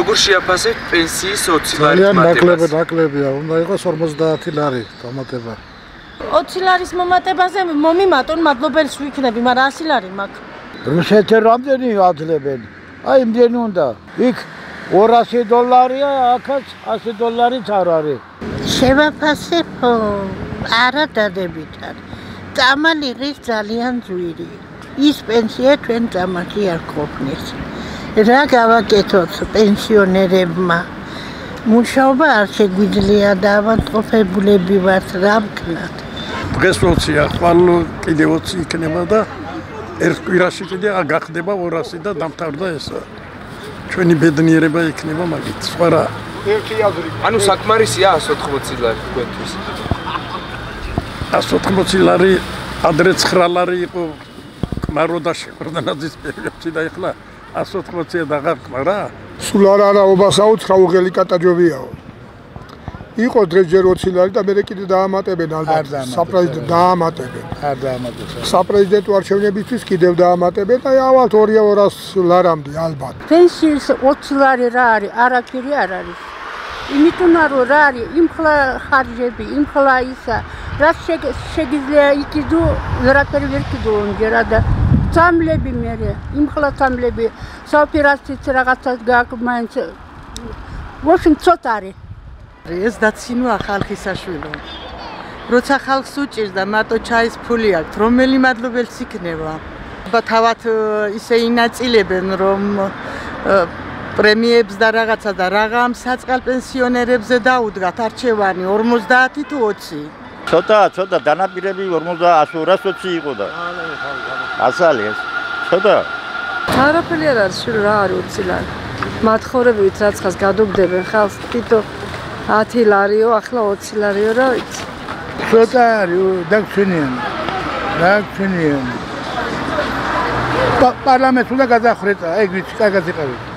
როგორ შეაფასებთ პენსიის 20 ლარის მატებას? ნაკლებია, უნდა იყოს 50 ლარი დამატება. 20 ლარის მომატებაზე მომიმატონ, მადლობელს ვიქნები, მაგრამ 100 ლარი მაქვს. რუსეთში რამდენი აძლევენ? აი იმდენი უნდა. იქ $200-ია, აქაც $100-იც არ არის. შევაფასებ არა დადებითად. წამალი ღირს ძალიან ძვირი. ის პენსია ჩვენ წამალი არ ყოფნის. რა გავაკეთოთ პენსიონერებმა? მუშაობა არ შეგვიძლია და ავადმყოფებულები ვართ, რა ვქნათ? დღეს 20-ია, ხვალ კიდე 20 იქნება და ერთ კვირაში კიდე გახდება 200 და დამთავრდა ესა. ჩვენი ბედნიერება იქნება მაგით, სხვა რა. ერთი აზრი. ანუ საკმარისია 180 ლარი თქვენთვის. 180 ლარი ადრე 9 ლარი იყო მაროდაში ხორდანაძის პერიოდში და ეხლა 180-ია დაღარკმა რა. სულ არა ობასაუც რა უღელი კატაჯობიაო. იყო დღეს ჯერ 20 ლარი და მე კიდე დაამატებენ ალბათ. საპრეზიდენტო დაამატებენ. არ დაამატებენ. საპრეზიდენტო არჩევნებისთვის კიდევ დაამატებენ და ავალთ 200 ლარამდე ალბათ. პენსიის 20 ლარი რა არის? არაფერი არ არის. იმიტომ რომ რა არის? იმხლა ხარჯები, იმხლა ისა, რა შეგიძლია იქიდო, ვერაფერი ვერ კიდო ამჯერად და წამლები მე, იმხლა წამლები, საოპერაციით რაღაცას გააქვს მაინც. ვაშინ ცოტა არის. ეს დაცინვა ხალხისაშვილო. როცა ხალხს უჭირს და მარტო ჩაის ფული აქვს, რომელი მადლობელს იქნება? თავად ისე ინაწილებენ, რომ პრემიებს და რაღაცა და რაღაც საწყალ პენსიონერებზე დაუდგათ არჩევანი 50 თუ 20. ცოტა დანაპირები 120 იყო და. ასალი ეს. ცოტა. არაფერი არ არის, რა არის 20 ლარი. მათხოვრებით რაცხას გადუგდებენ ხალხს, თვითონ 10 ლარიო, ახლა 20 ლარიო რა ვიცი. ცოტა არის, დაგჩვენიან. პარლამენტს უნდა გადახრეტა, ეგ ვიცი, კარგად იყავით.